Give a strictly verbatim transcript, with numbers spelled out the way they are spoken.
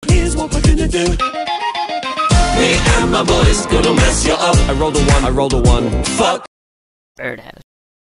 Here's what we're gonna do. Me and my boys gonna mess you up. I rolled a one, I rolled a one. Fuck. Birdhouse.